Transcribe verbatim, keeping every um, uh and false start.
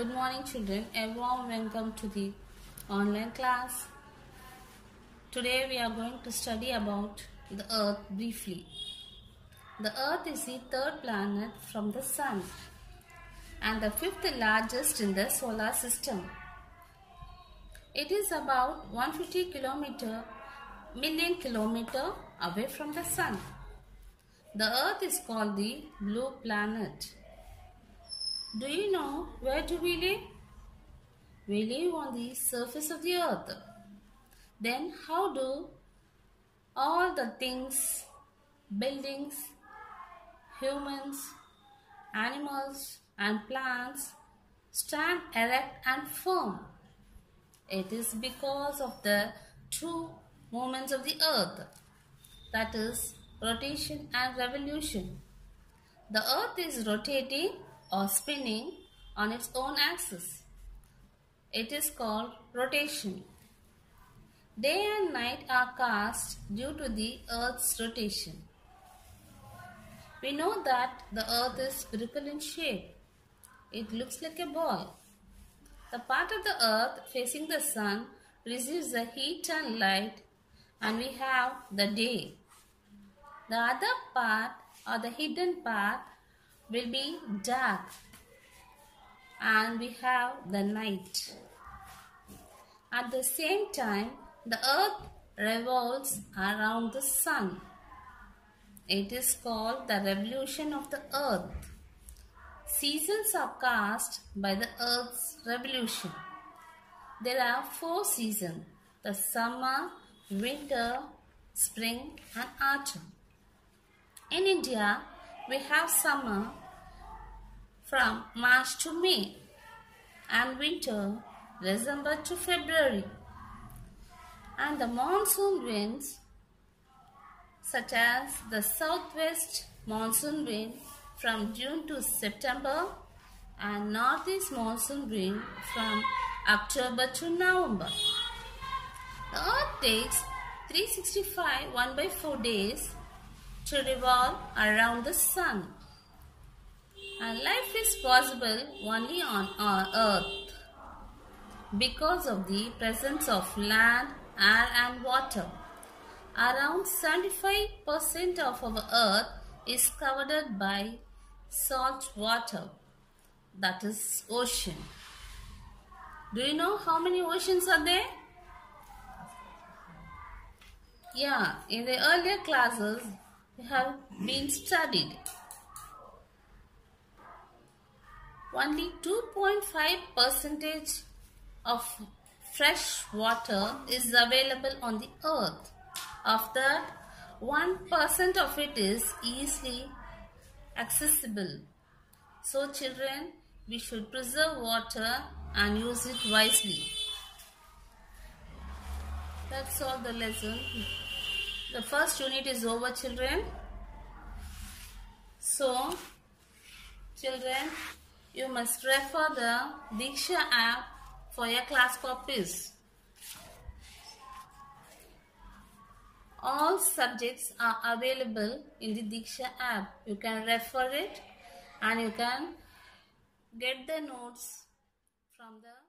Good morning children, a warm welcome to the online class. Today we are going to study about the earth briefly. The earth is the third planet from the sun and the fifth largest in the solar system. It is about one hundred fifty kilometer, million kilometer away from the sun. The earth is called the blue planet. Do you know where do we live? We live on the surface of the earth. Then how do all the things, buildings, humans, animals and plants stand erect and firm? It is because of the two movements of the earth, that is rotation and revolution. The earth is rotating or spinning on its own axis. It is called rotation. Day and night are cast due to the earth's rotation. We know that the earth is spherical in shape. It looks like a ball. The part of the earth facing the sun receives the heat and light, and we have the day. The other part, or the hidden part, will be dark, and we have the night. At the same time, the earth revolves around the sun. It is called the revolution of the earth. Seasons are cast by the earth's revolution. There are four seasons: the summer, winter, spring and autumn. In India, we have summer from March to May and winter December to February. And the monsoon winds, such as the southwest monsoon wind from June to September and northeast monsoon wind from October to November. The earth takes three hundred sixty-five one by four days to revolve around the sun. And life is possible only on our earth because of the presence of land, air and water. Around seventy-five percent of our earth is covered by salt water, that is ocean. Do you know how many oceans are there? Yeah, in the earlier classes we have been studied. Only two point five percent of fresh water is available on the earth. Of that, one percent of it is easily accessible. So children, we should preserve water and use it wisely. That's all the lesson. The first unit is over, children. So, children, you must refer the Diksha app for your class copies. All subjects are available in the Diksha app. You can refer it and you can get the notes from the